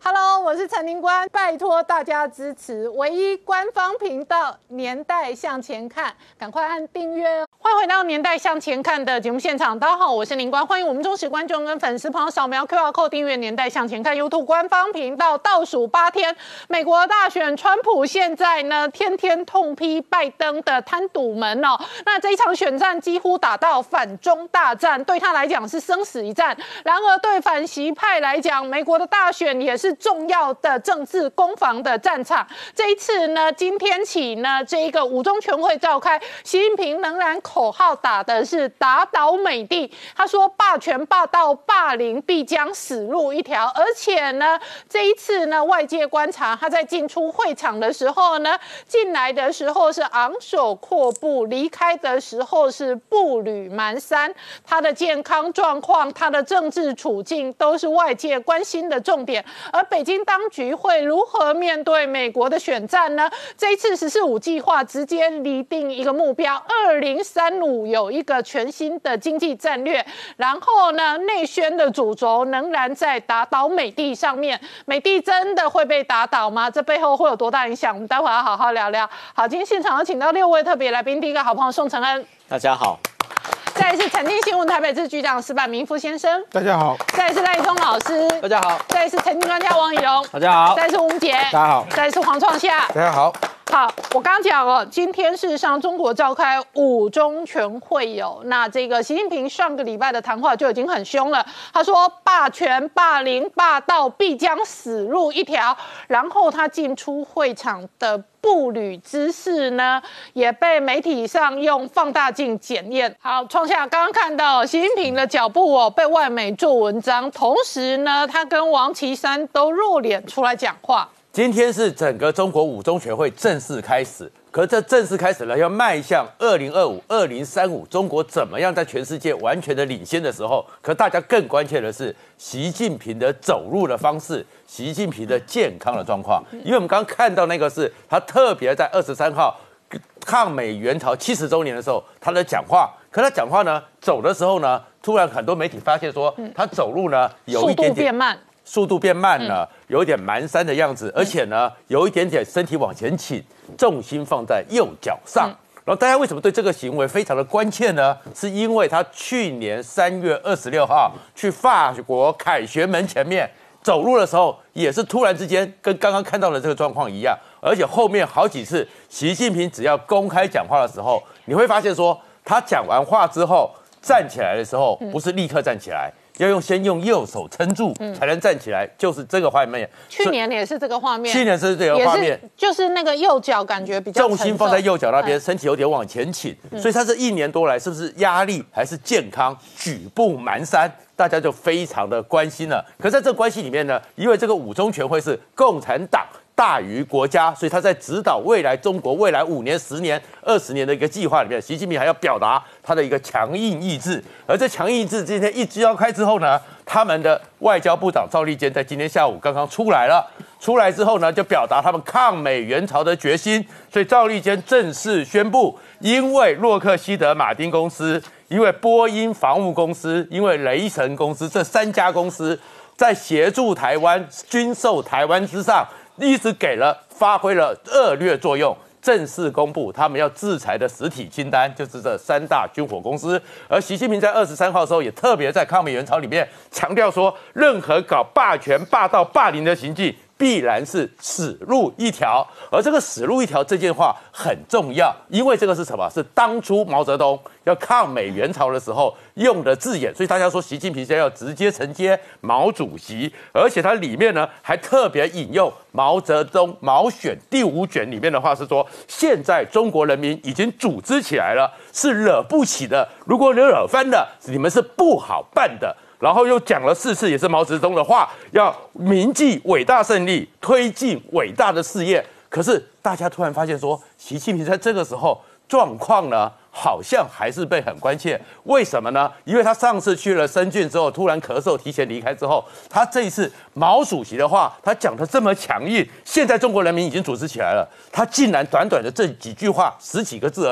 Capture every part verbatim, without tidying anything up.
Hello， 我是陈宁官，拜托大家支持唯一官方频道《年代向前看》，赶快按订阅哦！欢迎回到《年代向前看》的节目现场，大家好，我是宁官，欢迎我们忠实观众跟粉丝朋友扫描 Q R code 订阅《年代向前看》YouTube 官方频道。倒数八天，美国大选，川普现在呢天天痛批拜登的贪赌门哦。那这一场选战几乎打到反中大战，对他来讲是生死一战。然而对反习派来讲，美国的大选也是重要的政治攻防的战场。这一次呢，今天起呢，这一个五中全会召开，习近平仍然口号打的是打倒美帝。他说霸权、霸道、霸凌必将死路一条。而且呢，这一次呢，外界观察他在进出会场的时候呢，进来的时候是昂首阔步，离开的时候是步履蹒跚。他的健康状况、他的政治处境都是外界关心的重点。而北京当局会如何面对美国的选战呢？这一次十四五计划直接拟定一个目标，二零三五有一个全新的经济战略。然后呢，内宣的主轴仍然在打倒美帝上面。美帝真的会被打倒吗？这背后会有多大影响？我们待会要好好聊聊。好，今天现场有请到六位特别来宾，第一个好朋友宋承恩， 大家好。 再来是产经新闻台北支局长石板明夫先生， 大家好； 再来是赖宗老师， 大家好； 再来是财经专家王以荣， 大家好； 再来是吴杰， 大家好； 再来是黄创夏， 大家好。 好，我刚刚讲哦，今天事实上中国召开五中全会有，那这个习近平上个礼拜的谈话就已经很凶了，他说霸权、霸凌、霸道必将死路一条，然后他进出会场的步履姿势呢，也被媒体上用放大镜检验。好，创下刚刚看到习近平的脚步哦，被外媒做文章，同时呢，他跟王岐山都露脸出来讲话。 今天是整个中国五中全会正式开始，可这正式开始了，要迈向二零二五、二零三五，中国怎么样在全世界完全的领先的时候，可大家更关切的是习近平的走路的方式，习近平的健康的状况。因为我们刚刚看到那个是他特别在二十三号抗美援朝七十周年的时候，他的讲话，可他讲话呢，走的时候呢，突然很多媒体发现说，他走路呢有一点点速度变慢。 速度变慢了，有一点蹒跚的样子，而且呢，有一点点身体往前倾，重心放在右脚上。然后大家为什么对这个行为非常的关切呢？是因为他去年三月二十六号去法国凯旋门前面走路的时候，也是突然之间跟刚刚看到的这个状况一样，而且后面好几次，习近平只要公开讲话的时候，你会发现说，他讲完话之后站起来的时候，不是立刻站起来。要用先用右手撑住才能站起来，就是这个画面。 去年也是这个画面， 去年是这个画面， 就是那个右脚感觉比较重心放在右脚那边，身体有点往前倾，所以他这一年多来是不是压力还是健康，举步蹒跚，大家就非常的关心了。可是在这个关系里面呢，因为这个五中全会是共产党大于国家，所以他在指导未来中国未来五年、十年、二十年的一个计划里面，习近平还要表达他的一个强硬意志。而这强硬意志今天一召开之后呢，他们的外交部长赵立坚在今天下午刚刚出来了，出来之后呢，就表达他们抗美援朝的决心。所以赵立坚正式宣布，因为洛克希德马丁公司、因为波音防务公司、因为雷神公司这三家公司在协助台湾、军售台湾之上，一直给了发挥了恶劣作用，正式公布他们要制裁的实体清单，就是这三大军火公司。而习近平在二十三号的时候，也特别在抗美援朝里面强调说，任何搞霸权、霸道、霸凌的行径，必然是死路一条。而这个死路一条这件话很重要，因为这个是什么？是当初毛泽东要抗美援朝的时候用的字眼，所以大家说习近平现在要直接承接毛主席，而且它里面呢还特别引用毛泽东毛选第五卷里面的话，是说现在中国人民已经组织起来了，是惹不起的，如果你惹翻了，你们是不好办的。然后又讲了四次，也是毛泽东的话，要铭记伟大胜利，推进伟大的事业。可是大家突然发现说，习近平在这个时候状况呢，好像还是被很关切。为什么呢？因为他上次去了深圳之后，突然咳嗽，提前离开之后，他这一次毛主席的话，他讲的这么强硬，现在中国人民已经组织起来了，他竟然短短的这几句话，十几个字而已，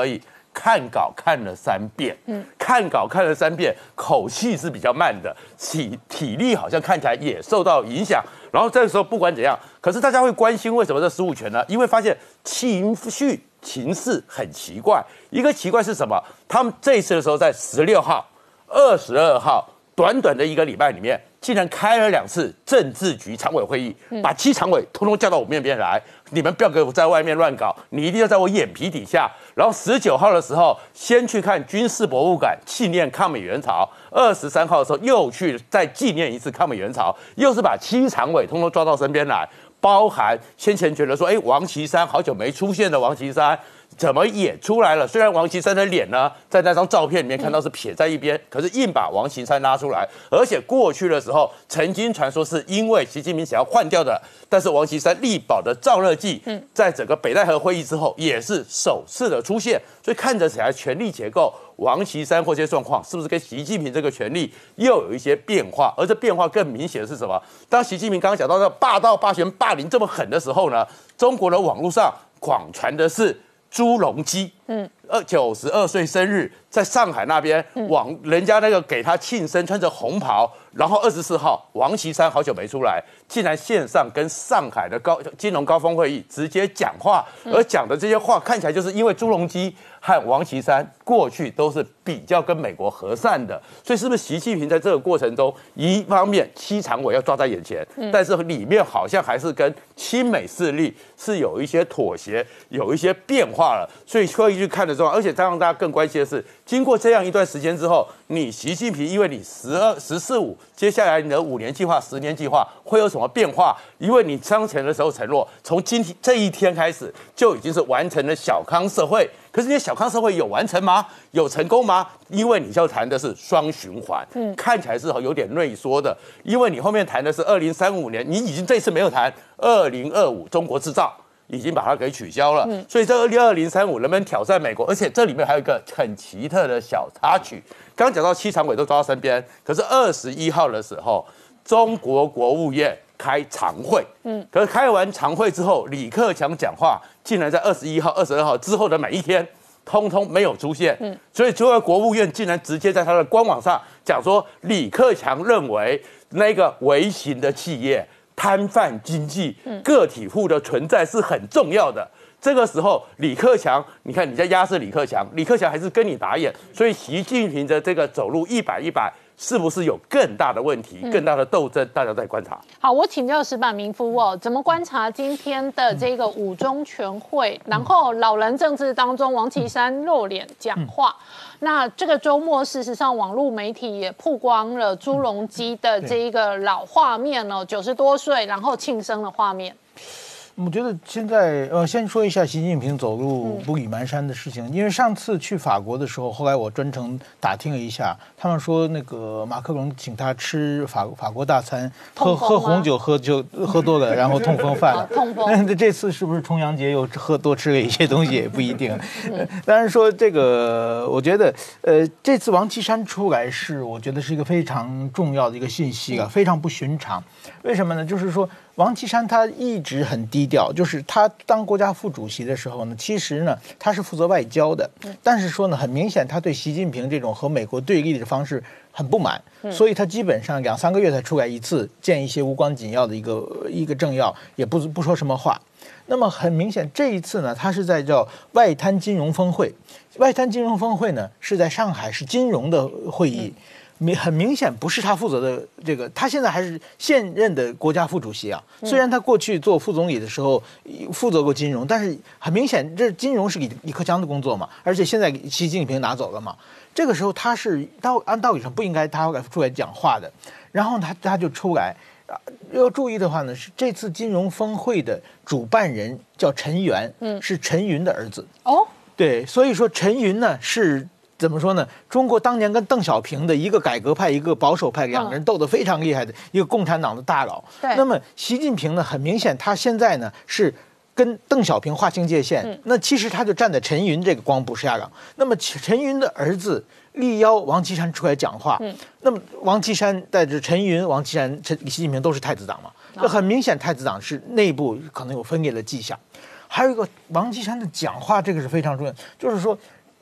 看稿看了三遍，嗯，看稿看了三遍，口气是比较慢的，体体力好像看起来也受到影响。然后这个时候不管怎样，可是大家会关心为什么这十五权呢？因为发现情绪情势很奇怪。一个奇怪是什么？他们这一次的时候在十六号、二十二号，短短的一个礼拜里面，竟然开了两次政治局常委会议，把七常委通通叫到我面边来，你们不要给我在外面乱搞，你一定要在我眼皮底下。然后十九号的时候，先去看军事博物馆纪念抗美援朝；二十三号的时候又去再纪念一次抗美援朝，又是把七常委通通抓到身边来，包含先前觉得说，哎，王岐山好久没出现的王岐山。怎么也出来了？虽然王岐山的脸呢，在那张照片里面看到是撇在一边，可是硬把王岐山拉出来。而且过去的时候，曾经传说是因为习近平想要换掉的，但是王岐山力保的赵乐际，在整个北戴河会议之后，也是首次的出现。所以看着起来，权力结构，王岐山或这些状况，是不是跟习近平这个权力又有一些变化？而这变化更明显的是什么？当习近平刚刚讲到这霸道、霸权、霸凌这么狠的时候呢，中国的网络上广传的是。朱镕基，嗯，二九十二岁生日，在上海那边，往人家那个给他庆生，穿着红袍，然后二十四号，王岐山好久没出来，竟然线上跟上海的高金融高峰会议直接讲话，而讲的这些话看起来就是因为朱镕基和王岐山过去都是比较跟美国和善的，所以是不是习近平在这个过程中，一方面七常委要抓在眼前，但是里面好像还是跟亲美势力是有一些妥协，有一些变化了，所以可以去看得重要。而且再让大家更关心的是，经过这样一段时间之后，你习近平因为你十二十四五，接下来你的五年计划、十年计划会有什么变化？因为你当前的时候承诺，从今天这一天开始就已经是完成了小康社会。可是你的小康社会有完成吗？有成功吗？因为你要谈的是双循环，嗯，看起来是有点内缩的。因为你后面谈的是二零三五年，你已经这次没有谈二零二五中国制造，已经把它给取消了。嗯，所以这二零三五能不能挑战美国？而且这里面还有一个很奇特的小插曲。刚刚讲到七常委都抓到身边，可是二十一号的时候，中国国务院开常会，嗯，可是开完常会之后，李克强讲话竟然在二十一号、二十二号之后的每一天，通通没有出现，嗯，所以最后国务院竟然直接在他的官网上讲说，李克强认为那个微型的企业摊贩经济、个体户的存在是很重要的。这个时候，李克强，你看你在压制李克强，李克强还是跟你打眼，所以习近平的这个走路一百一百。是不是有更大的问题、更大的斗争？大家在观察。 好，我请教石板民夫哦，怎么观察今天的这个五中全会？然后老人政治当中，王岐山露脸讲话。那这个周末，事实上网络媒体也曝光了朱镕基的这一个老画面哦，九十多岁，然后庆生的画面。 我觉得现在呃，先说一下习近平走路不倚那山的事情，因为上次去法国的时候，后来我专程打听了一下，他们说那个马克龙请他吃法法国大餐，喝喝红酒，喝酒喝多了，然后痛风犯了。 痛风。 那这次是不是重阳节又喝多吃了一些东西也不一定。当然说这个，我觉得呃，这次王岐山出来是我觉得是一个非常重要的一个信息啊，非常不寻常。为什么呢？就是说。王岐山他一直很低调，就是他当国家副主席的时候呢，其实呢他是负责外交的，但是说呢，很明显他对习近平这种和美国对立的方式很不满，所以他基本上两三个月才出来一次，见一些无关紧要的一个一个政要，也不不说什么话。那么很明显，这一次呢，他是在叫外滩金融峰会，外滩金融峰会呢是在上海，是金融的会议。很明显不是他负责的这个，他现在还是现任的国家副主席啊。虽然他过去做副总理的时候负责过金融，但是很明显这金融是李李克强的工作嘛，而且现在习近平拿走了嘛。这个时候他是到按道理上不应该他出来讲话的，然后他他就出来。要注意的话呢，是这次金融峰会的主办人叫陈元，嗯，是陈云的儿子。哦，对，所以说陈云呢是。怎么说呢？中国当年跟邓小平的一个改革派，一个保守派，两个人斗得非常厉害的一个共产党的大佬。对。那么习近平呢，很明显他现在呢是跟邓小平划清界限。嗯。那其实他就站在陈云这个光谱下了。那么陈云的儿子力邀王岐山出来讲话。嗯。那么王岐山带着陈云、王岐山、陈习近平都是太子党嘛？这很明显，太子党是内部可能有分裂的迹象。还有一个王岐山的讲话，这个是非常重要，就是说。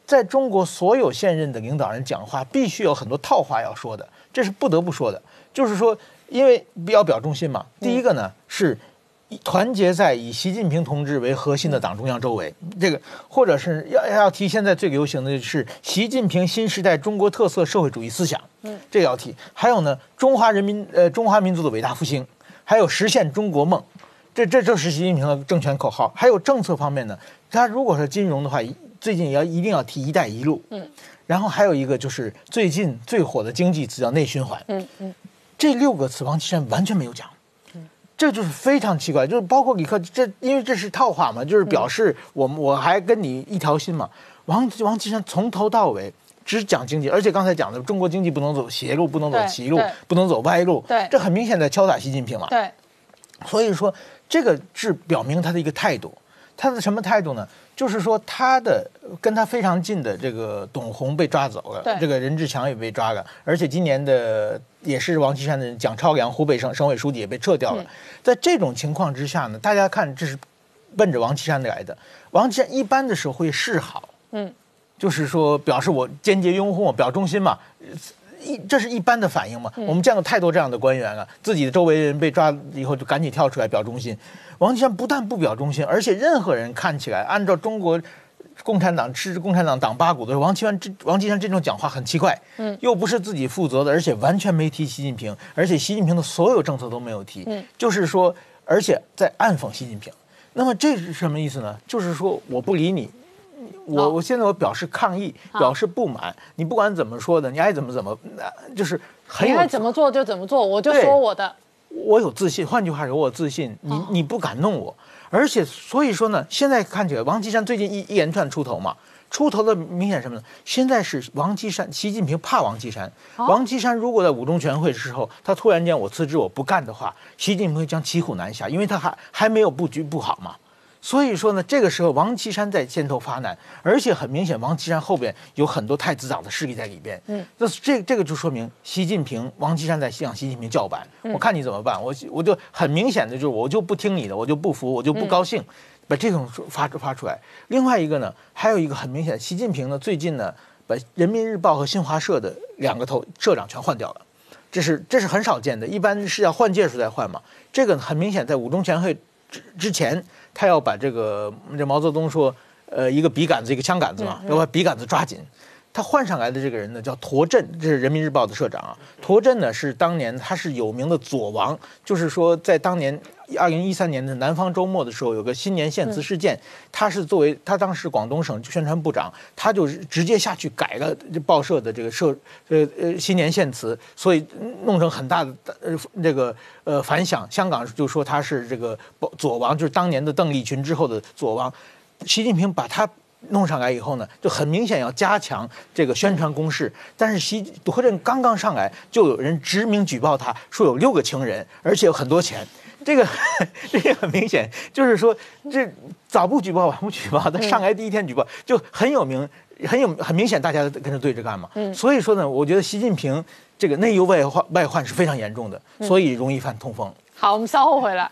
在中国所有现任的领导人讲话，必须有很多套话要说的，这是不得不说的。就是说，因为要表忠心嘛。第一个呢是团结在以习近平同志为核心的党中央周围，这个或者是要要提现在最流行的是习近平新时代中国特色社会主义思想，嗯，这个要提。还有呢，中华人民呃中华民族的伟大复兴，还有实现中国梦，这这就是习近平的政权口号。还有政策方面呢，他如果是金融的话，最近也要一定要提“一带一路”，嗯，然后还有一个就是最近最火的经济词叫内循环，嗯嗯，这六个词王岐山完全没有讲。这就是非常奇怪，就是包括李克，这因为这是套话嘛，就是表示我们我还跟你一条心嘛。王王岐山从头到尾只讲经济，而且刚才讲的中国经济不能走邪路，不能走歧路，不能走歪路， 对， 这很明显在敲打习近平嘛。 对， 所以说这个是表明他的一个态度，他的什么态度呢？就是说他的跟他非常近的这个董宏被抓走了，这个任志强也被抓了，而且今年的也是王岐山的人蒋超良湖北省省委书记也被撤掉了。嗯、在这种情况之下呢，大家看这是奔着王岐山来的。王岐山一般的时候会示好，嗯，就是说表示我坚决拥护我表忠心嘛。一这是一般的反应嘛？我们见过太多这样的官员了，自己的周围人被抓以后就赶紧跳出来表忠心。王岐山不但不表忠心，而且任何人看起来按照中国共产党是共产党党八股的王岐山这王岐山这种讲话很奇怪，嗯，又不是自己负责的，而且完全没提习近平，而且习近平的所有政策都没有提，嗯，就是说，而且在暗讽习近平。那么这是什么意思呢？就是说我不理你。我我现在我表示抗议，表示不满。你不管怎么说的，你爱怎么怎么，就是很有。 你爱怎么做就怎么做，我就说我的。 我有自信，换句话说，我有自信，你你不敢弄我。而且所以说呢，现在看起来，王岐山最近一一连串出头嘛，出头的明显什么呢？现在是王岐山，习近平怕王岐山。王岐山如果在五中全会之后，他突然间我辞职我不干的话，习近平会将骑虎难下，因为他还还没有布局布好嘛。所以说呢，这个时候王岐山在先头发难，而且很明显，王岐山后边有很多太子党的势力在里边。嗯，那这这个就说明习近平、王岐山在向习近平叫板，嗯、我看你怎么办？我我就很明显的就是，我就不听你的，我就不服，我就不高兴，嗯、把这种发发出来。另外一个呢，还有一个很明显，习近平呢最近呢把人民日报和新华社的两个头社长全换掉了，这是这是很少见的，一般是要换届时再换嘛。这个很明显在五中全会之之前。他要把这个，这毛泽东说，呃，一个笔杆子，一个枪杆子嘛，要把笔杆子抓紧。他换上来的这个人呢，叫陀震，这是人民日报的社长啊。陀震呢是当年他是有名的左王，就是说在当年二零一三年的南方周末的时候，有个新年献词事件，他是作为他当时广东省宣传部长，他就直接下去改了报社的这个社呃呃新年献词，所以弄成很大的呃这个呃反响。香港就说他是这个左王，就是当年的邓丽群之后的左王。习近平把他弄上来以后呢，就很明显要加强这个宣传攻势。但是习陀震刚刚上来，就有人实名举报他，说有六个情人，而且有很多钱。这个这个很明显，就是说这早不举报晚不举报，他上来第一天举报，就很有名，很有很明显，大家跟着对着干嘛。嗯，所以说呢，我觉得习近平这个内忧外患外患是非常严重的，所以容易犯痛风。 好，我们稍后回来。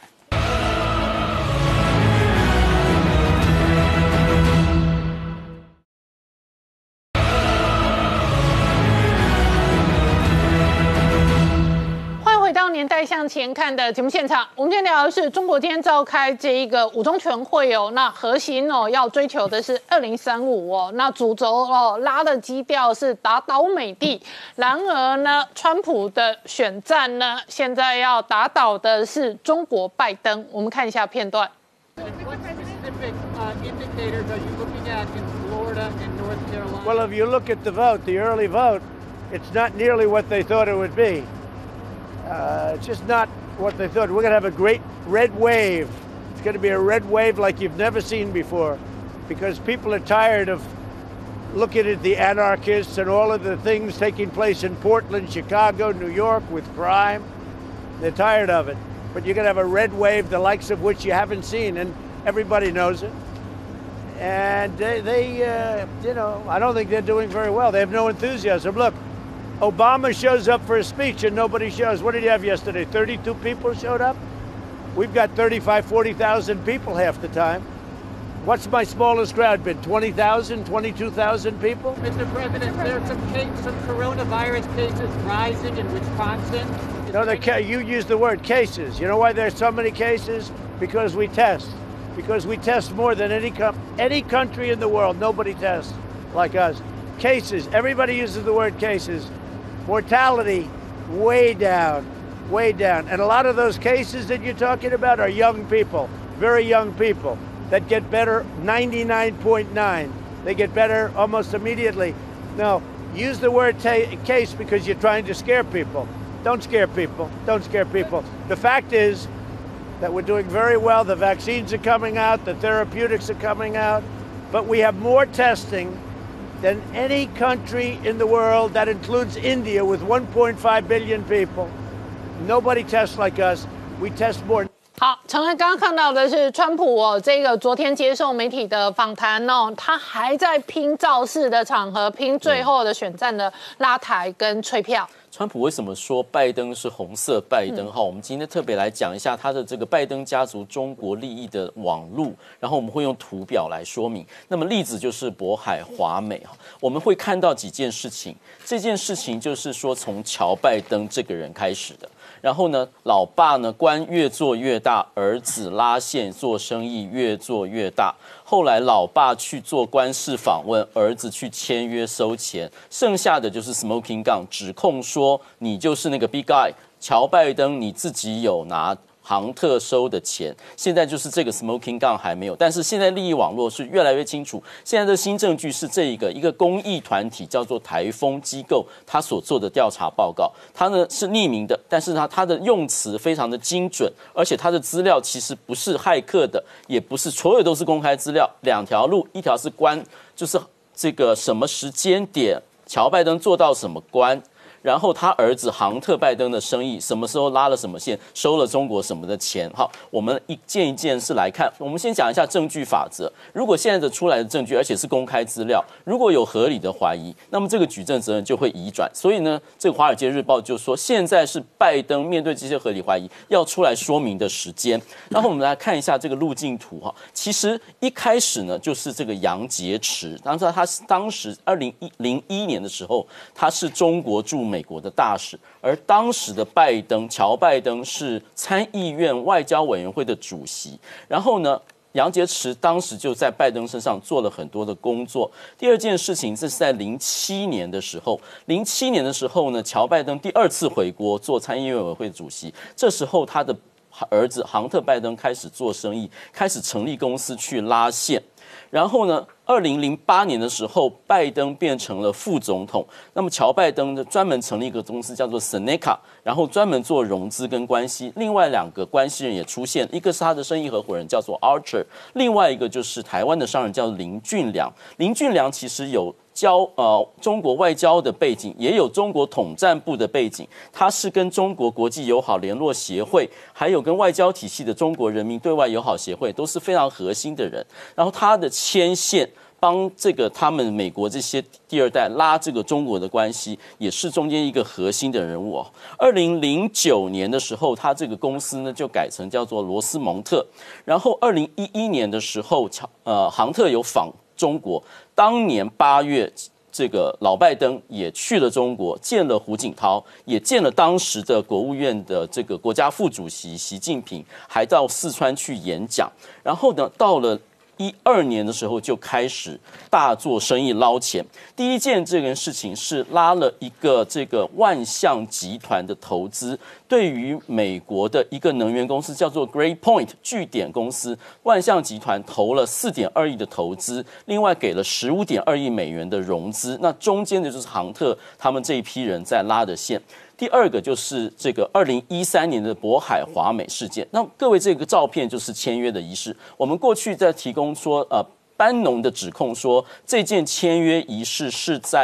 回到年代向前看的节目现场，我们今天聊的是中国今天召开这一个五中全会哦，那核心哦要追求的是二零三五哦，那主轴哦拉的基调是打倒美帝，然而呢，川普的选战呢，现在要打倒的是中国拜登。我们看一下片段。 Well, if you look at the vote, the early vote, it's not nearly what they thought it would be. Uh, it's just not what they thought. We're going to have a great red wave. It's going to be a red wave like you've never seen before because people are tired of looking at the anarchists and all of the things taking place in Portland, Chicago, New York with crime. They're tired of it. But you're going to have a red wave, the likes of which you haven't seen, and everybody knows it. And they, they uh, you know, I don't think they're doing very well. They have no enthusiasm. Look, Obama shows up for a speech and nobody shows. What did you have yesterday? thirty-two people showed up? We've got thirty-five, forty thousand people half the time. What's my smallest crowd been? twenty thousand, twenty-two thousand people? Mister President, there are some, case, some coronavirus cases rising in Wisconsin. No, the ca- you use the word cases. You know why there's so many cases? Because we test. Because we test more than any com- any country in the world. Nobody tests like us. Cases. Everybody uses the word cases. Mortality, way down, way down. And a lot of those cases that you're talking about are young people, very young people. That get better ninety-nine point nine. They get better almost immediately. No, use the word ta- case because you're trying to scare people. Don't scare people. Don't scare people. The fact is that we're doing very well. The vaccines are coming out. The therapeutics are coming out. But we have more testing than any country in the world. That includes India with one point five billion people. Nobody tests like us. We test more. 好，陈恩刚刚看到的是川普哦，这个昨天接受媒体的访谈哦，他还在拼造势的场合，拼最后的选战的拉抬跟吹票。 川普为什么说拜登是红色拜登？哈、嗯，我们今天特别来讲一下他的这个拜登家族中国利益的网路，然后我们会用图表来说明。那么例子就是渤海华美哈，我们会看到几件事情。这件事情就是说从乔拜登这个人开始的。然后呢，老爸呢官越做越大，儿子拉线做生意越做越大。后来老爸去做官事访问，儿子去签约收钱，剩下的就是 smoking gun， 指控说你就是那个 big guy， 乔拜登你自己有拿杭特收的钱，现在就是这个 smoking gun 还没有，但是现在利益网络是越来越清楚。现在的新证据是这一个一个公益团体叫做台风机构，他所做的调查报告，它呢是匿名的，但是它它的用词非常的精准，而且它的资料其实不是骇客的，也不是所有都是公开资料，两条路，一条是官，就是这个什么时间点乔拜登做到什么官。然后他儿子杭特拜登的生意什么时候拉了什么线，收了中国什么的钱？好，我们一件一件事来看。我们先讲一下证据法则。如果现在的出来的证据，而且是公开资料，如果有合理的怀疑，那么这个举证责任就会移转。所以呢，这个《华尔街日报》就说，现在是拜登面对这些合理怀疑要出来说明的时间。然后我们来看一下这个路径图哈。其实一开始呢，就是这个杨洁篪，当时他当时二零零一年的时候，他是中国驻美国的大使，而当时的拜登乔拜登是参议院外交委员会的主席。然后呢，杨洁篪当时就在拜登身上做了很多的工作。第二件事情，这是在零七年的时候，零七年的时候呢，乔拜登第二次回国做参议院委员会主席，这时候他的儿子杭特拜登开始做生意，开始成立公司去拉线。然后呢，二零零八年的时候，拜登变成了副总统。那么乔拜登呢，专门成立一个公司叫做 Seneca， 然后专门做融资跟关系。另外两个关系人也出现，一个是他的生意合伙人叫做 Archer， 另外一个就是台湾的商人叫林俊良。林俊良其实有交呃中国外交的背景，也有中国统战部的背景，他是跟中国国际友好联络协会，还有跟外交体系的中国人民对外友好协会都是非常核心的人。然后他的牵线，帮这个他们美国这些第二代拉这个中国的关系，也是中间一个核心的人物哦。二零零九年的时候，他这个公司呢就改成叫做罗斯蒙特。然后二零一一年的时候，乔呃杭特有访中国，当年八月，这个老拜登也去了中国，见了胡锦涛，也见了当时的国务院的这个国家副主席习近平，还到四川去演讲。然后呢，到了一二年的时候就开始大做生意捞钱。第一件这件事情是拉了一个这个万象集团的投资，对于美国的一个能源公司叫做 Great Point 据点公司，万象集团投了四点二亿的投资，另外给了十五点二亿美元的融资。那中间的就是杭特他们这一批人在拉的线。第二个就是这个二零一三年的渤海华美事件。那各位，这个照片就是签约的仪式。我们过去在提供说，呃，班农的指控说这件签约仪式是在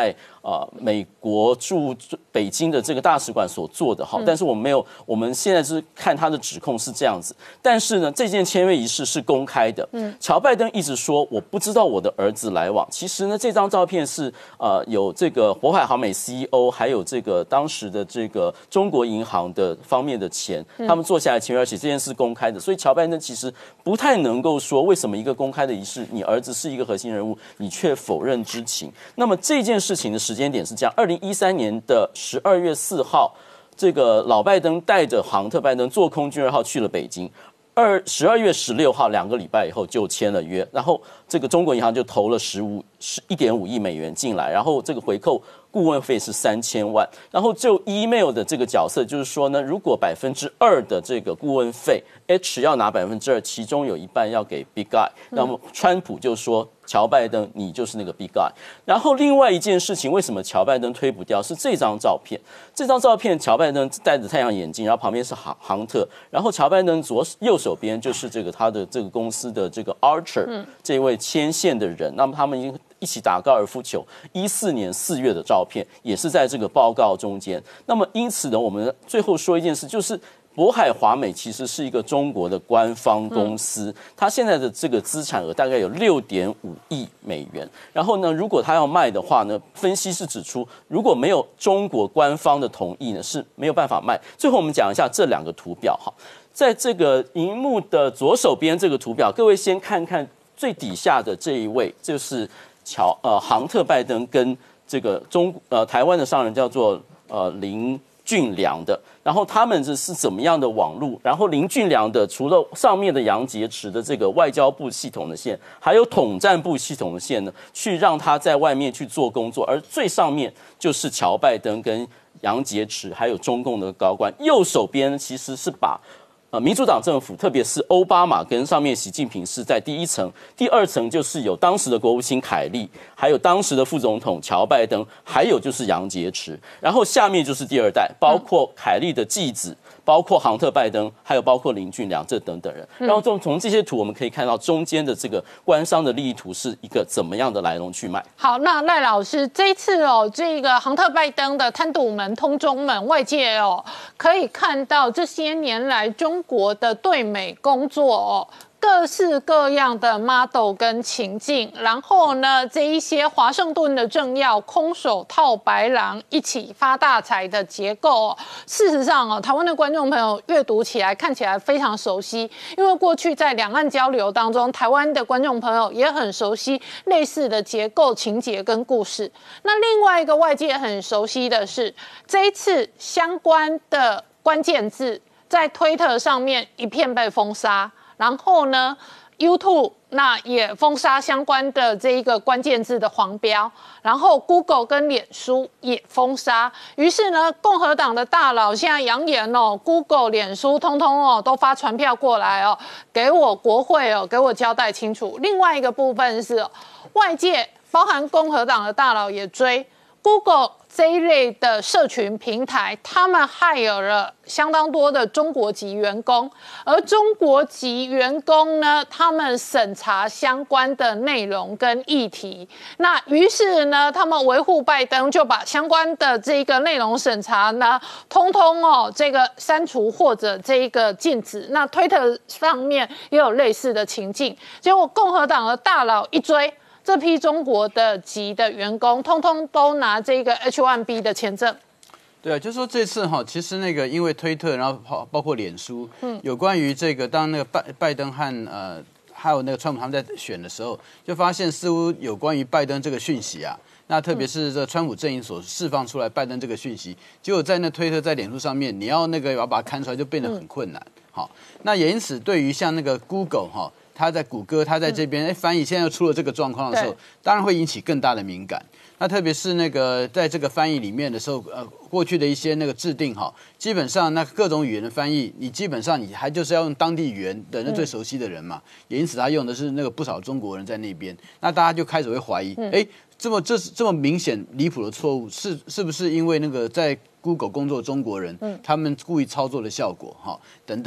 呃美国驻北京的这个大使馆所做的哈，但是我们没有，我们现在是看他的指控是这样子，但是呢，这件签约仪式是公开的。嗯，乔拜登一直说我不知道我的儿子来往，其实呢，这张照片是呃有这个渤海航美 C E O， 还有这个当时的这个中国银行的方面的钱，他们坐下来签约，而且这件事公开的，所以乔拜登其实不太能够说为什么一个公开的仪式，你儿子是一个核心人物，你却否认知情。那么这件事情的时间点是这样：二零一三年的十二月四号，这个老拜登带着杭特拜登坐空军二号去了北京。二十二月十六号，两个礼拜以后就签了约，然后这个中国银行就投了十五十一点五亿美元进来，然后这个回扣顾问费是三千万，然后就 email 的这个角色就是说呢，如果百分之二的这个顾问费 ，H 要拿百分之二，其中有一半要给 Big Guy， 那么川普就说乔拜登你就是那个 Big Guy。然后另外一件事情，为什么乔拜登推不掉？是这张照片，这张照片乔拜登戴着太阳眼镜，然后旁边是杭杭特，然后乔拜登左右手边就是这个他的这个公司的这个 Archer、嗯、这位牵线的人，那么他们已经一起打高尔夫球，一四年四月的照片也是在这个报告中间。那么因此呢，我们最后说一件事，就是渤海华美其实是一个中国的官方公司，嗯、它现在的这个资产额大概有六点五亿美元。然后呢，如果它要卖的话呢，分析师指出，如果没有中国官方的同意呢，是没有办法卖。最后我们讲一下这两个图表哈，在这个荧幕的左手边这个图表，各位先看看最底下的这一位，就是乔呃杭特拜登跟这个中呃台湾的商人叫做呃林俊良的，然后他们是是怎么样的网路？然后林俊良的除了上面的杨洁篪的这个外交部系统的线，还有统战部系统的线呢，去让他在外面去做工作，而最上面就是乔拜登跟杨洁篪还有中共的高官，右手边其实是把。呃，民主党政府，特别是奥巴马跟上面习近平是在第一层，第二层就是有当时的国务卿凯利，还有当时的副总统乔拜登，还有就是杨洁篪，然后下面就是第二代，包括凯利的继子，包括杭特拜登，还有包括林俊良这等等人。然后从从这些图我们可以看到中间的这个官商的利益图是一个怎么样的来龙去脉。 好，那赖老师这一次哦，这个杭特拜登的贪赌门、通中门，外界哦可以看到这些年来中国的对美工作哦。各式各样的 model 跟情境，然后呢，这一些华盛顿的政要空手套白狼一起发大财的结构、哦，事实上哦，台湾的观众朋友阅读起来看起来非常熟悉，因为过去在两岸交流当中，台湾的观众朋友也很熟悉类似的结构、情节跟故事。那另外一个外界很熟悉的是，这一次相关的关键字在推特上面一片被封杀。然后呢 ，YouTube 那也封杀相关的这一个关键字的黄标，然后 Google 跟脸书也封杀。于是呢，共和党的大佬现在扬言哦 ，Google、脸书通通哦都发传票过来哦，给我国会哦，给我交代清楚。另外一个部分是、哦、外界包含共和党的大佬也追 Google。这一类的社群平台，他们hire了相当多的中国籍员工，而中国籍员工呢，他们审查相关的内容跟议题。那于是呢，他们维护拜登，就把相关的这个内容审查呢，通通哦这个删除或者这个禁止。那推特上面也有类似的情境，结果共和党的大佬一追。这批中国的籍的员工，通通都拿这个 H 一 B 的签证。 对啊，就是说这次哈，其实那个因为推特，然后包括脸书，嗯，有关于这个当那个拜拜登和呃还有那个川普他们在选的时候，就发现似乎有关于拜登这个讯息啊，那特别是这川普阵营所释放出来拜登这个讯息，结果在那推特在脸书上面，你要那个要把它看出来，就变得很困难。好、嗯，那也因此对于像那个 Google 哈。他在谷歌，他在这边哎翻译，现在又出了这个状况的时候，当然会引起更大的敏感。那特别是那个在这个翻译里面的时候，呃，过去的一些那个制定哈，基本上那各种语言的翻译，你基本上你还就是要用当地语言的那最熟悉的人嘛，也因此他用的是那个不少中国人在那边，那大家就开始会怀疑，哎，这么这这么明显离谱的错误，是是不是因为那个在 Google 工作的中国人，他们故意操作的效果哈等等。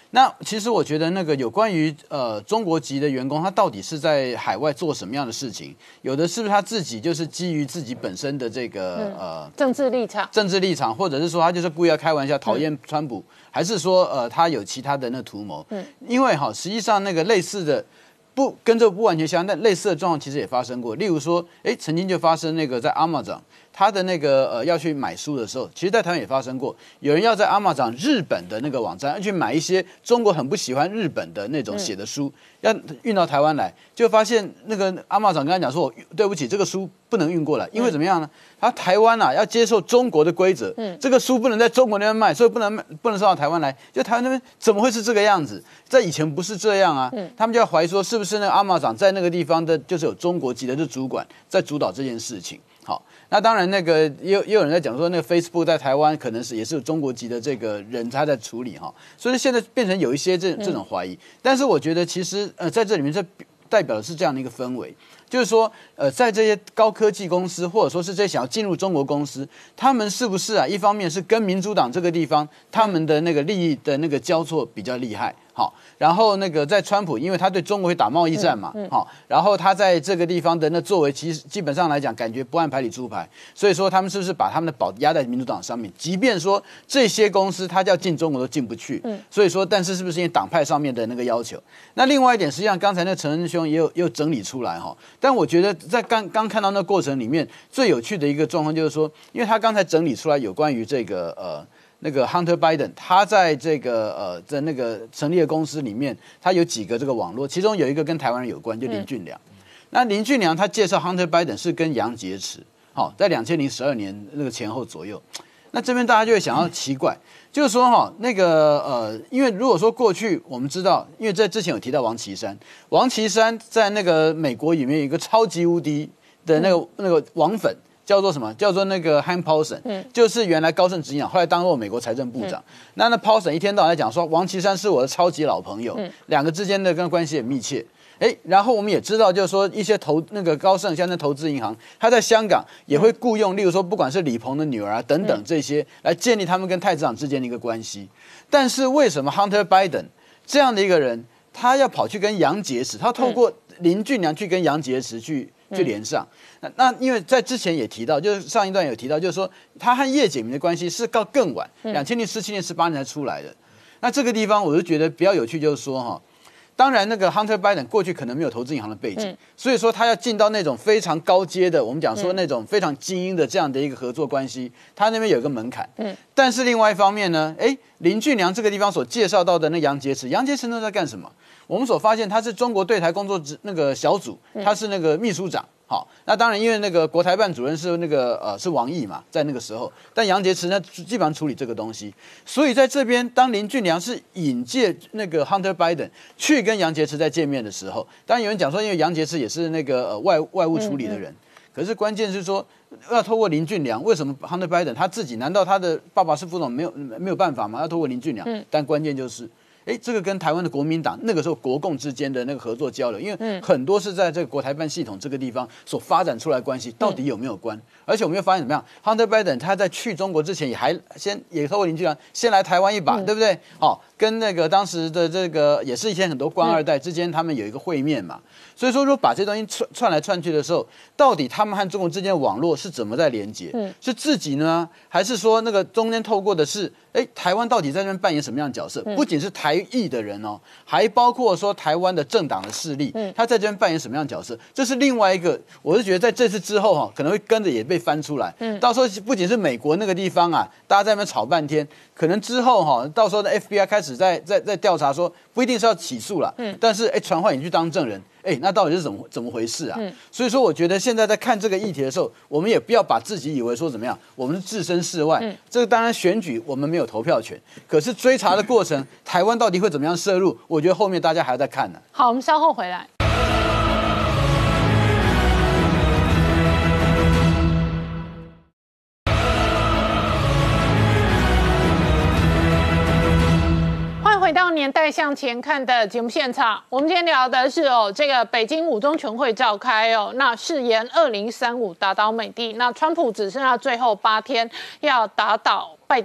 那其实我觉得那个有关于呃中国籍的员工，他到底是在海外做什么样的事情？有的是不是他自己就是基于自己本身的这个、嗯、呃政治立场， 政治立场，或者是说他就是故意要开玩笑讨厌川普，嗯、还是说呃他有其他的那图谋？嗯，因为哈，实际上那个类似的。不跟这个不完全相关，但类似的状况其实也发生过。例如说，哎，曾经就发生那个在 Amazon， 他的那个呃要去买书的时候，其实在台湾也发生过，有人要在 Amazon 日本的那个网站去买一些中国很不喜欢日本的那种写的书，嗯、要运到台湾来，就发现那个 Amazon 跟他讲说，对不起，这个书不能运过来，因为怎么样呢？他台湾啊要接受中国的规则，嗯，这个书不能在中国那边卖，所以不能不能送到台湾来。就台湾那边怎么会是这个样子？在以前不是这样啊，嗯、他们就要怀疑说是不是那个 Amazon 在那个地方的，就是有中国籍的主管在主导这件事情。好，那当然那个也有也有人在讲说，那个 Facebook 在台湾可能是也是有中国籍的这个人他在处理哈，所以现在变成有一些这这种怀疑。嗯、但是我觉得其实呃在这里面这代表的是这样的一个氛围。就是说，呃，在这些高科技公司，或者说是这些想要进入中国公司，他们是不是啊？一方面是跟民主党这个地方，他们的那个利益的那个交错比较厉害，好，然后那个在川普，因为他对中国会打贸易战嘛，嗯嗯、好，然后他在这个地方的那作为，其实基本上来讲，感觉不按牌理出牌，所以说他们是不是把他们的宝压在民主党上面？即便说这些公司他要进中国都进不去，嗯，所以说，但是是不是因为党派上面的那个要求？那另外一点，实际上刚才那陈恩兄也有也有整理出来哈。但我觉得在刚刚看到那过程里面，最有趣的一个状况就是说，因为他刚才整理出来有关于这个呃那个 Hunter Biden， 他在这个呃在那个成立的公司里面，他有几个这个网络，其中有一个跟台湾人有关，就林俊良。嗯、那林俊良他介绍 Hunter Biden 是跟杨洁篪，好，在两千零十二年那个前后左右。那这边大家就会想要奇怪。就是说哈，那个呃，因为如果说过去我们知道，因为在之前有提到王岐山，王岐山在那个美国里面有一个超级无敌的那个、嗯、那个王粉，叫做什么？叫做那个 Hank Paulson，嗯，就是原来高盛执行长，后来当过美国财政部长。嗯、那那 Paulson 一天到晚在讲说，王岐山是我的超级老朋友，嗯、两个之间的跟关系很密切。哎，然后我们也知道，就是说一些投那个高盛现在投资银行，他在香港也会雇佣，例如说不管是李鹏的女儿啊等等这些，来建立他们跟太子党之间的一个关系。但是为什么 Hunter Biden 这样的一个人，他要跑去跟杨洁篪，他透过林俊良去跟杨洁篪去去连上？那那因为在之前也提到，就是上一段有提到，就是说他和叶简明的关系是到更晚，两千零十七年、十八年才出来的。那这个地方我就觉得比较有趣，就是说哈。当然，那个 Hunter Biden 过去可能没有投资银行的背景，嗯、所以说他要进到那种非常高阶的，我们讲说那种非常精英的这样的一个合作关系，他那边有一个门槛。嗯，但是另外一方面呢，哎，林俊良这个地方所介绍到的那杨洁篪，杨洁篪都在干什么？我们所发现他是中国对台工作那个小组，他是那个秘书长。好，那当然，因为那个国台办主任是那个呃是王毅嘛，在那个时候，但杨洁篪呢基本上处理这个东西，所以在这边，当林俊良是引介那个 Hunter Biden 去跟杨洁篪在见面的时候，当然有人讲说，因为杨洁篪也是那个呃外外务处理的人，嗯嗯可是关键是说要透过林俊良，为什么 Hunter Biden 他自己难道他的爸爸是副总没有没有办法吗？要透过林俊良，嗯、但关键就是。哎，这个跟台湾的国民党那个时候国共之间的那个合作交流，因为很多是在这个国台办系统这个地方所发展出来的关系，到底有没有关？而且我们又发现怎么样 ？Hunter Biden 他在去中国之前也还先也透过林俊良先来台湾一把，嗯、对不对？好，跟那个当时的这个也是以前很多官二代之间他们有一个会面嘛。所以说，如果把这东西串串来串去的时候，到底他们和中国之间的网络是怎么在连接？嗯，是自己呢，还是说那个中间透过的是，哎，台湾到底在这边扮演什么样的角色？嗯、不仅是台裔的人哦，还包括说台湾的政党的势力，嗯、他在这边扮演什么样的角色？这是另外一个，我是觉得在这次之后哈、哦，可能会跟着也被翻出来。嗯，到时候不仅是美国那个地方啊，大家在那边吵半天，可能之后哈、哦，到时候的 F B I 开始在在在调查说，不一定是要起诉了，嗯，但是哎，传唤你去当证人。哎，那到底是怎么怎么回事啊？嗯、所以说，我觉得现在在看这个议题的时候，我们也不要把自己以为说怎么样，我们是置身事外。嗯、这个当然选举我们没有投票权，可是追查的过程，台湾到底会怎么样涉入？我觉得后面大家还要再看呢。 好，我们稍后回来。回到年代向前看的节目现场，我们今天聊的是哦，这个北京五中全会召开哦，那誓言二零三五打倒美帝，那川普只剩下最后八天要打倒拜登。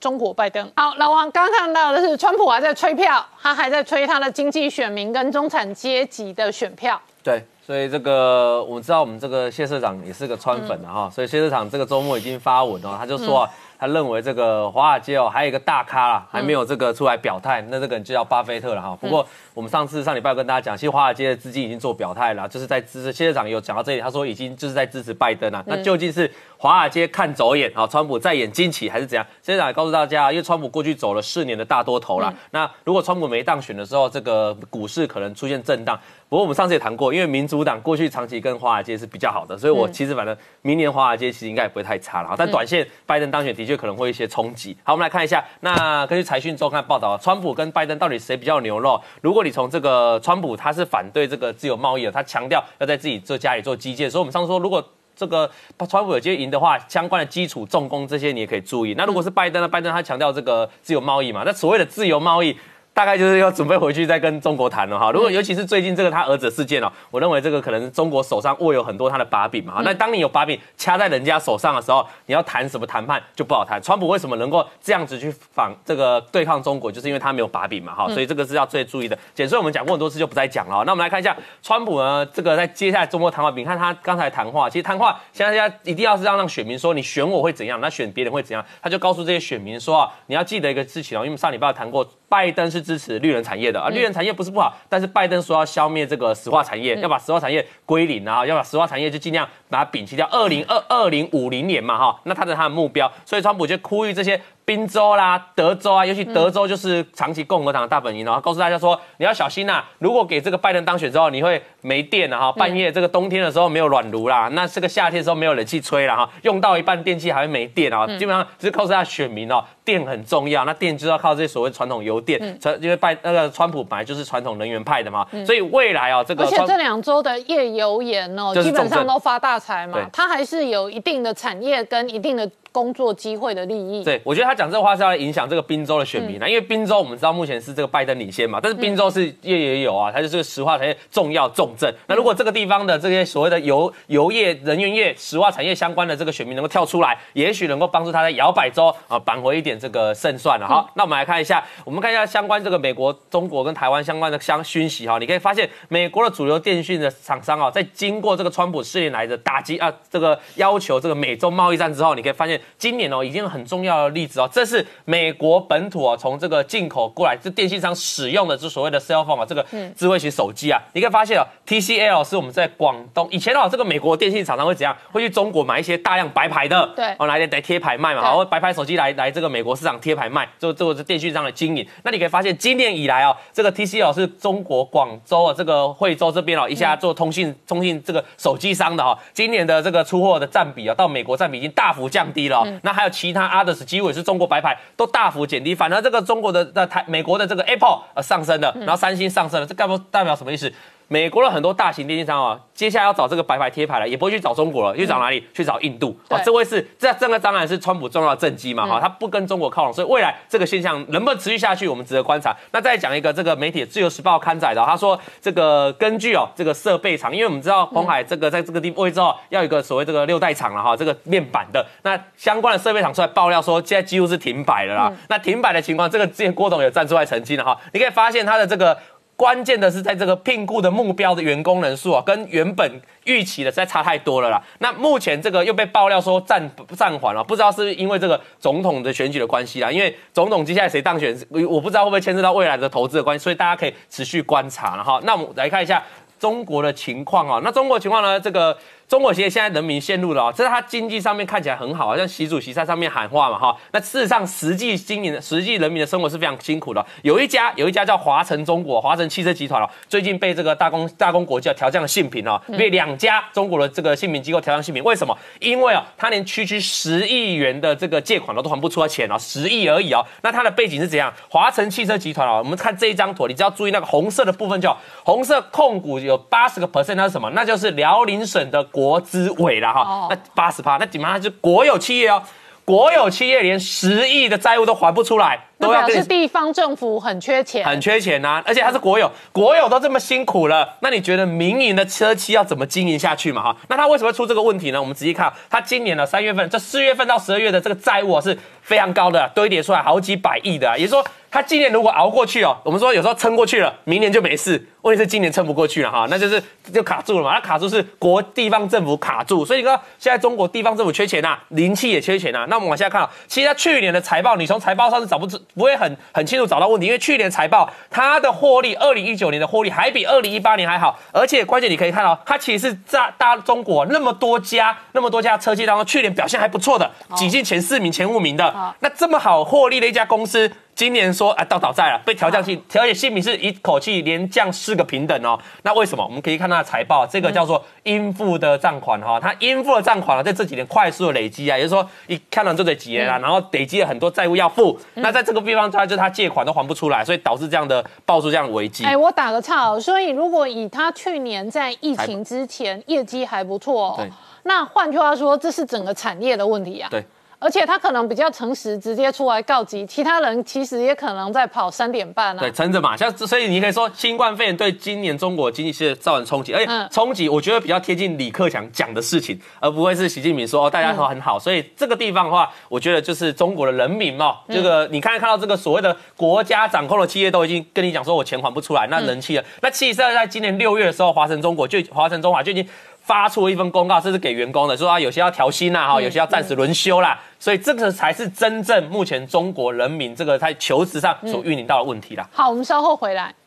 中国拜登。好，老王刚刚看到的是川普还在吹票，他还在吹他的经济选民跟中产阶级的选票。 对，所以这个我们知道，我们这个谢社长也是个川粉的哈，嗯、所以谢社长这个周末已经发文哦，他就说、啊嗯、他认为这个华尔街哦还有一个大咖啦，还没有这个出来表态，嗯、那这个人就叫巴菲特了哈。不过我们上次上礼拜有跟大家讲，其实华尔街的资金已经做表态了，就是在支持谢社长有讲到这里，他说已经就是在支持拜登啊。嗯、那究竟是华尔街看走眼啊，川普在演惊奇还是怎样？谢社长也告诉大家，因为川普过去走了四年的大多头啦，嗯、那如果川普没当选的时候，这个股市可能出现震荡。不过我们上次也谈过，因为民主党过去长期跟华尔街是比较好的，所以我其实反正明年华尔街其实应该也不会太差了。但短线拜登当选的确可能会有一些冲击。好，我们来看一下，那根据财讯周刊报道，川普跟拜登到底谁比较牛肉？如果你从这个川普他是反对这个自由贸易的，他强调要在自己做家里做基建，所以我们上次说如果这个川普有机会赢的话，相关的基础重工这些你也可以注意。那如果是拜登呢？拜登他强调这个自由贸易嘛，那所谓的自由贸易。大概就是要准备回去再跟中国谈了哈。如果尤其是最近这个他儿子的事件哦，我认为这个可能中国手上握有很多他的把柄嘛。那当你有把柄掐在人家手上的时候，你要谈什么谈判就不好谈。川普为什么能够这样子去反这个对抗中国，就是因为他没有把柄嘛哈。所以这个是要最注意的。简所以我们讲过很多次就不再讲了。那我们来看一下川普呢，这个在接下来中国谈话，你看他刚才谈话，其实谈话现在大家一定要是让让选民说你选我会怎样，那选别人会怎样，他就告诉这些选民说啊，你要记得一个事情哦，因为上礼拜有谈过，拜登是支持绿能产业的啊，绿能产业不是不好，但是拜登说要消灭这个石化产业，要把石化产业归零啊，要把石化产业就尽量把它摒弃掉，二零二二零五零年嘛哈，那他的他的目标，所以川普就呼吁这些宾州啦、德州啊，尤其德州就是长期共和党的大本营，然后告诉大家说你要小心呐、啊，如果给这个拜登当选之后，你会没电啊哈，半夜这个冬天的时候没有暖炉啦，那这个夏天的时候没有冷气吹啦哈，用到一半电器还会没电啊，基本上就是告诉他选民哦，电很重要，那电就是要靠这些所谓传统油电，嗯、因为拜那个川普本来就是传统能源派的嘛，嗯、所以未来哦这个， 而且这两周的页油盐哦，基本上都发大财嘛，它还是有一定的产业跟一定的工作机会的利益。 对，我觉得他讲这话是要影响这个宾州的选民啊，嗯、因为宾州我们知道目前是这个拜登领先嘛，但是宾州是页也有啊，它就是石化产业重要重镇。那如果这个地方的这些所谓的油油业、能源业、石化产业相关的这个选民能够跳出来，也许能够帮助他在摇摆州啊扳回一点这个胜算了。好，嗯、那我们来看一下，我们看一下相关这个美国、中国跟台湾相关的相讯息哈，你可以发现美国的主流电讯的厂商啊，在经过这个川普四年来的打击啊，这个要求这个美中贸易战之后，你可以发现今年哦已经有很重要的例子哦，这是美国本土哦从这个进口过来，这电信商使用的这所谓的 cell phone 啊，这个智慧型手机啊，嗯、你可以发现哦 ，T C L 是我们在广东以前哦，这个美国电信厂商会怎样？会去中国买一些大量白牌的， 对， 哦来来贴牌卖嘛，然后白牌手机来来这个美国市场贴牌卖，这这个是电信商的经营。那你可以发现今年以来哦，这个 T C L 是中国广州啊这个惠州这边哦一家做通信、嗯、通信这个手机商的哈、哦，今年的这个出货的占比啊，到美国占比已经大幅降低了、哦。嗯、那还有其他 others 几乎也是中国白牌都大幅减低，反而这个中国的的台美国的这个 Apple 呃上升了，然后三星上升了，这代表代表什么意思？美国的很多大型电信商啊，接下来要找这个白牌贴牌了，也不会去找中国了，去找哪里？嗯、去找印度。哦，这会是这这个当然是川普重要的政绩嘛，哈、嗯，他不跟中国靠拢，所以未来这个现象能不能持续下去，我们值得观察。那再讲一个这个媒体《自由时报》刊载的，他说这个根据哦这个设备厂，因为我们知道鸿海这个在这个地位置哦要有一个所谓这个六代厂了哈，这个面板的，那相关的设备厂出来爆料说，现在几乎是停摆了啦。嗯、那停摆的情况，这个之前郭董有站出来澄清了哈，你可以发现他的这个。关键的是在这个聘雇的目标的员工人数啊，跟原本预期的实在差太多了啦。那目前这个又被爆料说暂暂缓了，不知道是不是因为这个总统的选举的关系啦？因为总统接下来谁当选，我不知道会不会牵涉到未来的投资的关系，所以大家可以持续观察了哈。那我们来看一下中国的情况啊，那中国情况呢？这个中国其实现在人民陷入了啊，这是他经济上面看起来很好，好像习主席在上面喊话嘛哈。那事实上实际经营、实际人民的生活是非常辛苦的。有一家有一家叫华晨中国、华晨汽车集团哦，最近被这个大公大公国际调降了信评哦，被两家中国的这个信评机构调降信评。为什么？因为啊，他连区区十亿元的这个借款都还不出来钱哦，十亿而已哦。那它的背景是怎样？华晨汽车集团哦，我们看这一张图，你只要注意那个红色的部分就好，红色控股有八十个 percent， 那是什么？那就是辽宁省的国资委啦哈， oh. 那八十趴，那基本上就是国有企业哦，国有企业连十亿的债务都还不出来， 都要跟你是地方政府很缺钱， 很缺钱啊，而且他是国有，国有都这么辛苦了，那你觉得民营的车企要怎么经营下去嘛？哈，那他为什么会出这个问题呢？我们仔细看，他今年呢三月份，这四月份到十二月的这个债务是非常高的，堆叠出来好几百亿的、啊，也就是说，他今年如果熬过去哦，我们说有时候撑过去了，明年就没事。问题是今年撑不过去了哈，那就是就卡住了嘛。那卡住是国地方政府卡住，所以你看现在中国地方政府缺钱啊，灵气也缺钱啊。那我们往下看啊，其实他去年的财报，你从财报上是找不不会很很清楚找到问题，因为去年财报它的获利，二零一九年的获利还比二零一八年还好，而且关键你可以看到，它其实是在大中国那么多家那么多家车企当中，去年表现还不错的，挤进前四名、前五名的。那这么好获利的一家公司。今年说啊，到倒债了，被调降息，调解信名是一口气连降四个平等哦。那为什么？我们可以看它的财报，这个叫做应付的账款哈，它应付的账款啊，在这几年快速的累积啊，也就是说一看到就得几年啊，然后累积了很多债务要付。那在这个地方，它就是它借款都还不出来，所以导致这样的爆出这样的危机。 哎，我打个岔哦，所以如果以它去年在疫情之前业绩还不错、哦，那换句话说，这是整个产业的问题啊。 对。 而且他可能比较诚实，直接出来告急，其他人其实也可能在跑三点半啊。 对，撑着嘛，像所以你可以说新冠肺炎对今年中国经济是造成冲击，而且冲击我觉得比较贴近李克强讲的事情，而不会是习近平说哦大家都很好。所以这个地方的话，我觉得就是中国的人民嘛，这个你看看到这个所谓的国家掌控的企业都已经跟你讲说我钱还不出来，那人气了。那其实在今年六月的时候，华晨中国就华晨中华就已经发出了一份公告，这是给员工的，说啊有些要调薪啦，哈，有些要暂时轮休啦。所以这个才是真正目前中国人民这个在求职上所面临到的问题啦。 好，我们稍后回来。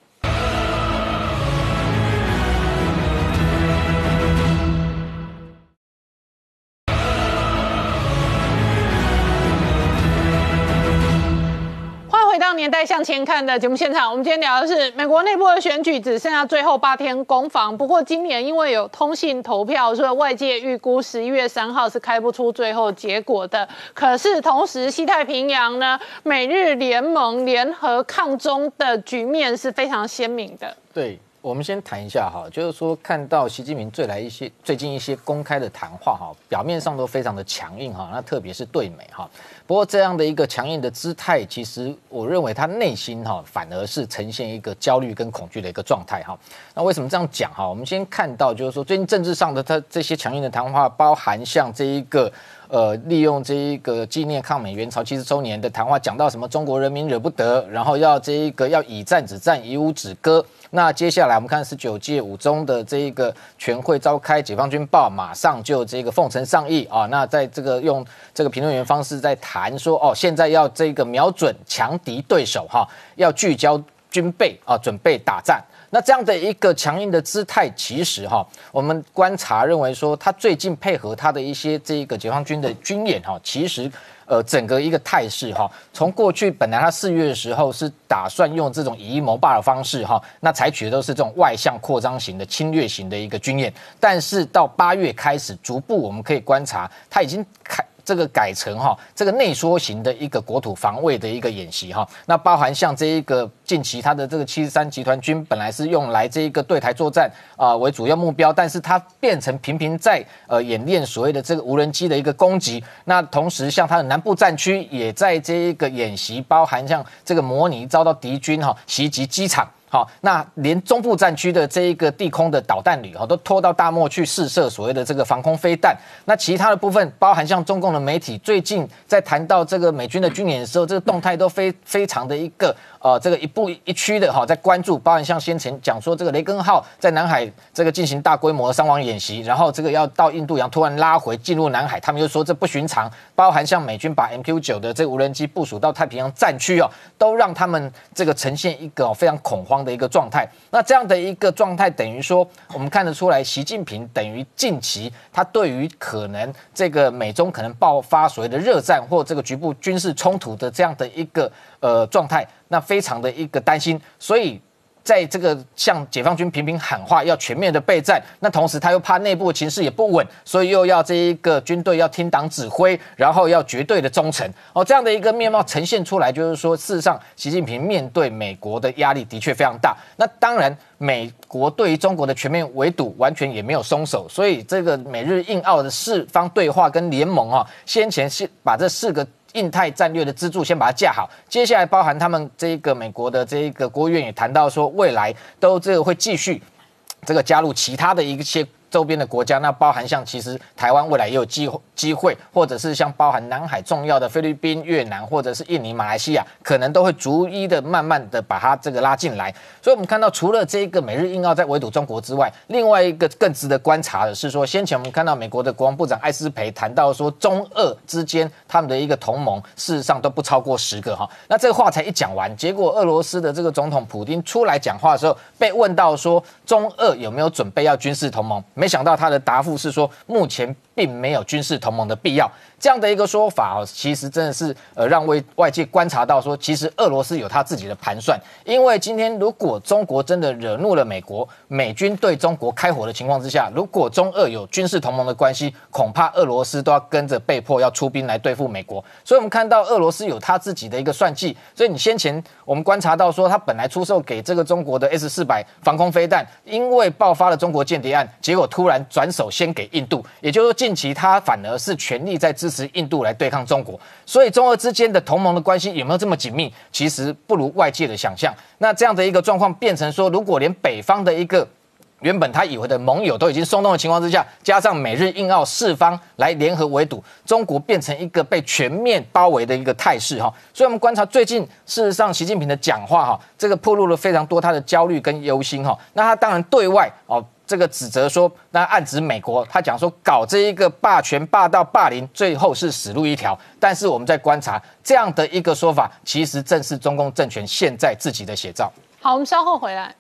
回到年代向前看的节目现场，我们今天聊的是美国内部的选举只剩下最后八天攻防。不过今年因为有通信投票，所以外界预估十一月三号是开不出最后结果的。可是同时，西太平洋呢，美日联盟联合抗中的局面是非常鲜明的。 对。我们先谈一下哈，就是说看到习近平最来一些最近一些公开的谈话哈，表面上都非常的强硬哈，那特别是对美哈。不过这样的一个强硬的姿态，其实我认为他内心哈反而是呈现一个焦虑跟恐惧的一个状态哈。那为什么这样讲哈？我们先看到就是说最近政治上的他这些强硬的谈话，包含像这一个。呃，利用这一个纪念抗美援朝七十周年的谈话，讲到什么中国人民惹不得，然后要这一个要以战止战，以武止戈。那接下来我们看十九届五中的这一个全会召开，解放军报马上就这个奉承上议啊。那在这个用这个评论员方式在谈说，哦，现在要这个瞄准强敌对手哈，要聚焦军备啊，准备打战。那这样的一个强硬的姿态，其实哈，我们观察认为说，他最近配合他的一些这个解放军的军演哈，其实呃整个一个态势哈，从过去本来他四月的时候是打算用这种以夷谋霸的方式哈，那采取的都是这种外向扩张型的侵略型的一个军演，但是到八月开始，逐步我们可以观察，他已经开。这个改成哈，这个内缩型的一个国土防卫的一个演习哈，那包含像这一个近期它的这个七十三集团军本来是用来这一个对台作战啊、呃、为主要目标，但是它变成频频在呃演练所谓的这个无人机的一个攻击。那同时像它的南部战区也在这一个演习，包含像这个模拟遭到敌军哈袭击机场。好，那连中部战区的这一个地空的导弹旅哈，都拖到大漠去试射所谓的这个防空飞弹。那其他的部分，包含像中共的媒体最近在谈到这个美军的军演的时候，这个动态都非非常的一个呃这个一步一趋的哈，在关注，包含像先前讲说这个雷根号在南海这个进行大规模的伤亡演习，然后这个要到印度洋突然拉回进入南海，他们又说这不寻常。包含像美军把 M Q 九 的这个无人机部署到太平洋战区哦，都让他们这个呈现一个、哦、非常恐慌的一个状态。那这样的一个状态，等于说我们看得出来，习近平等于近期他对于可能这个美中可能爆发所谓的热战或这个局部军事冲突的这样的一个呃状态，那非常的一个担心，所以。在这个向解放军频频喊话要全面的备战，那同时他又怕内部情势也不稳，所以又要这一个军队要听党指挥，然后要绝对的忠诚哦，这样的一个面貌呈现出来，就是说事实上习近平面对美国的压力的确非常大。那当然，美国对于中国的全面围堵完全也没有松手，所以这个美日印澳的四方对话跟联盟啊，先前是把这四个。 印太战略的支柱先把它架好。接下来包含他们这个美国的这个国务院也谈到说，未来都这个会继续这个加入其他的一些周边的国家，那包含像其实台湾未来也有机机会，或者是像包含南海重要的菲律宾、越南，或者是印尼、马来西亚，可能都会逐一的慢慢的把它这个拉进来。所以我们看到，除了这个美日印澳在围堵中国之外，另外一个更值得观察的是说，先前我们看到美国的国防部长艾斯培谈到说，中俄之间他们的一个同盟，事实上都不超过十个哈。那这个话才一讲完，结果俄罗斯的这个总统普丁出来讲话的时候，被问到说中俄有没有准备要军事同盟？没想到他的答复是说，目前并没有军事同盟的必要。这样的一个说法哦，其实真的是呃让外外界观察到说，其实俄罗斯有他自己的盘算。因为今天如果中国真的惹怒了美国，美军对中国开火的情况之下，如果中俄有军事同盟的关系，恐怕俄罗斯都要跟着被迫要出兵来对付美国。所以我们看到俄罗斯有他自己的一个算计。所以你先前我们观察到说，他本来出售给这个中国的 S 四百防空飞弹，因为爆发了中国间谍案，结果突然转手先给印度，也就是说近期他反而是全力在支持印度来对抗中国。所以中俄之间的同盟的关系有没有这么紧密，其实不如外界的想象。那这样的一个状况变成说，如果连北方的一个原本他以为的盟友都已经松动的情况之下，加上美日印澳四方来联合围堵中国，变成一个被全面包围的一个态势哈。所以我们观察最近，事实上习近平的讲话哈，这个暴露了非常多他的焦虑跟忧心哈。那他当然对外哦，这个指责说，那暗指美国，他讲说搞这一个霸权、霸道、霸凌，最后是死路一条。但是我们在观察这样的一个说法，其实正是中共政权现在自己的写照。 好，我们稍后回来。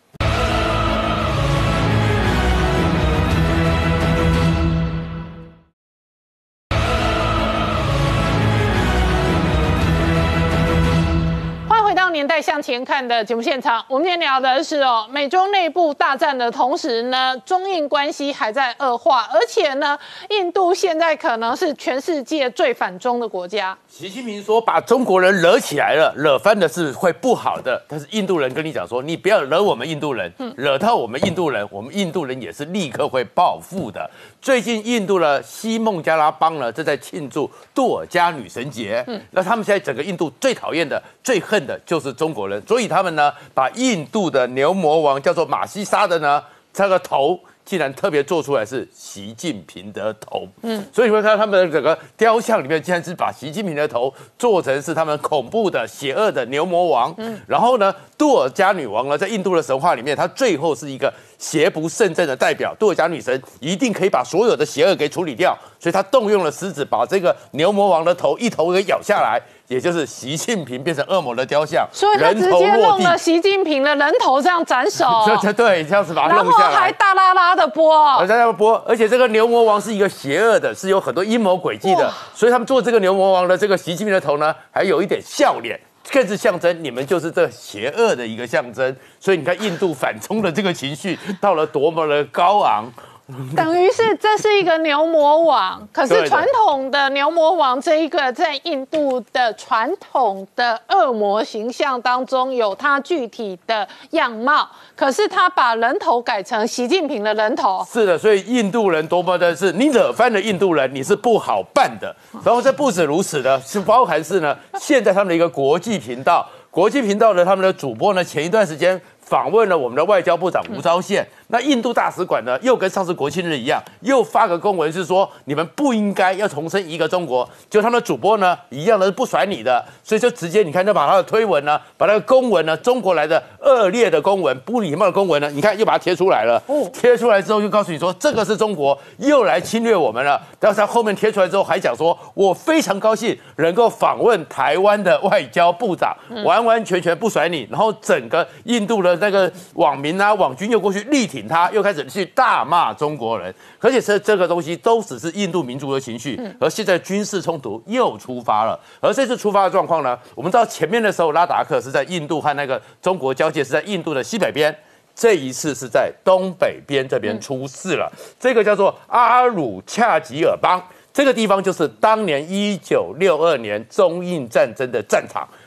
年代向前看的节目现场，我们今天聊的是哦，美中内部大战的同时呢，中印关系还在恶化，而且呢，印度现在可能是全世界最反中的国家。 习近平说，把中国人惹起来了，惹翻的是会不好的。但是印度人跟你讲说，你不要惹我们印度人，惹到我们印度人，我们印度人也是立刻会报复的。最近印度的西孟加拉邦呢，正在庆祝杜尔加女神节。嗯，那他们现在整个印度最讨厌的、最恨的就是中国人，所以他们呢，把印度的牛魔王叫做马西沙的呢，这个头竟然特别做出来是习近平的头。嗯，所以你会看到他们的整个雕像里面，竟然是把习近平的头做成是他们恐怖的、邪恶的牛魔王。嗯，然后呢，杜尔加女王呢，在印度的神话里面，她最后是一个邪不胜正的代表。杜尔加女神一定可以把所有的邪恶给处理掉，所以她动用了狮子，把这个牛魔王的头一头给咬下来。也就是习近平变成恶魔的雕像， 所以他直接弄了习近平的人头这样斩首， 对对，这样子把它弄下来， 然后还大拉拉的播， 大拉拉播，而且这个牛魔王是一个邪恶的，是有很多阴谋诡计的，所以他们做这个牛魔王的这个习近平的头呢，还有一点笑脸，更是象征你们就是这邪恶的一个象征。所以你看印度反冲的这个情绪到了多么的高昂。 等于是这是一个牛魔王，可是传统的牛魔王这一个在印度的传统的恶魔形象当中有它具体的样貌，可是他把人头改成习近平的人头。 是的，所以印度人多么的是你惹翻了印度人，你是不好办的。然后这不止如此的，是包含是呢，现在他们的一个国际频道，国际频道的他们的主播呢，前一段时间访问了我们的外交部长吴钊燮。那印度大使馆呢，又跟上次国庆日一样，又发个公文是说，你们不应该要重申一个中国。就他们的主播呢，一样的是不甩你的，所以就直接你看，就把他的推文呢，把那个公文呢，中国来的恶劣的公文、不礼貌的公文呢，你看又把它贴出来了。哦，贴出来之后就告诉你说，这个是中国又来侵略我们了。但是他后面贴出来之后还讲说，我非常高兴能够访问台湾的外交部长，完完全全不甩你。然后整个印度的那个网民啊、网军又过去力挺他，又开始去大骂中国人，而且这这个东西都只是印度民族的情绪，而现在军事冲突又出发了。而这次出发的状况呢，我们知道前面的时候拉达克是在印度和那个中国交界，是在印度的西北边，这一次是在东北边这边出事了。这个叫做阿鲁恰吉尔邦，这个地方就是当年一九六二年中印战争的战场。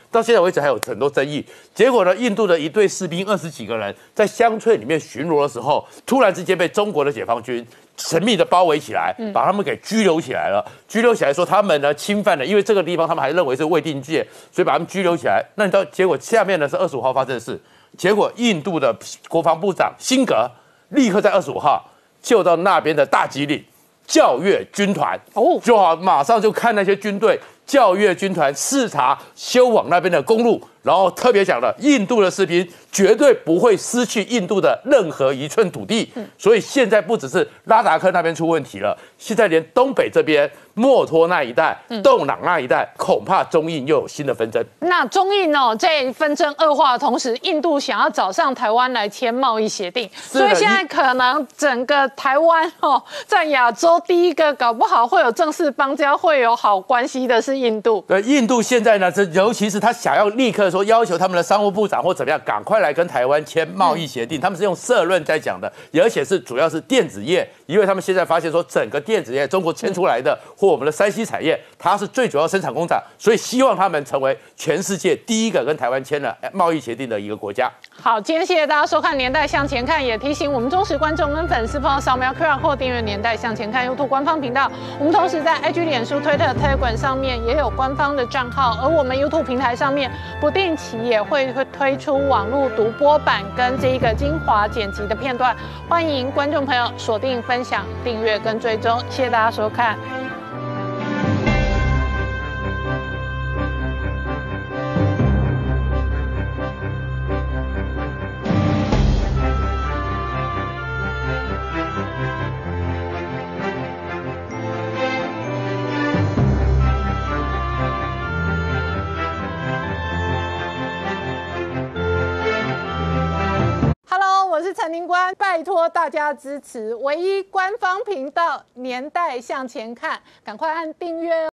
到现在为止还有很多争议。结果呢，印度的一队士兵二十几个人在乡村里面巡逻的时候，突然之间被中国的解放军神秘的包围起来，把他们给拘留起来了。拘留起来说他们呢侵犯了，因为这个地方他们还认为是未定界，所以把他们拘留起来。那你知道结果下面呢是二十五号发生的事，结果印度的国防部长辛格立刻在二十五号就到那边的大吉岭教阅军团，哦，就好马上就看那些军队教阅军团视察修往那边的公路，然后特别讲了，印度的士兵绝对不会失去印度的任何一寸土地。嗯、所以现在不只是拉达克那边出问题了，现在连东北这边墨脱那一带、洞朗那一带，恐怕中印又有新的纷争。 那中印哦，在纷争恶化的同时，印度想要找上台湾来签贸易协定，所以现在可能整个台湾哦，在亚洲第一个搞不好会有正式邦交、会有好关系的是印度。 对，印度现在呢，这尤其是他想要立刻说要求他们的商务部长或怎么样，赶快来跟台湾签贸易协定。嗯、他们是用社论在讲的，而且是主要是电子业，因为他们现在发现说，整个电子业中国签出来的、嗯、或我们的山西产业，它是最主要生产工厂，所以希望他们成为全世界第一个跟台湾签了贸易协定的一个国家。 好，今天谢谢大家收看《年代向前看》，也提醒我们忠实观众跟粉丝朋友扫描 Q R code 订阅《年代向前看》YouTube 官方频道。我们同时在 I G、脸书、Twitter、Telegram 上面也有官方的账号，而我们 YouTube 平台上面不定期也会会推出网络独播版跟这一个精华剪辑的片段，欢迎观众朋友锁定、分享、订阅跟追踪。谢谢大家收看。我是陈宁官，拜托大家支持唯一官方频道《年代向前看》，赶快按订阅哦。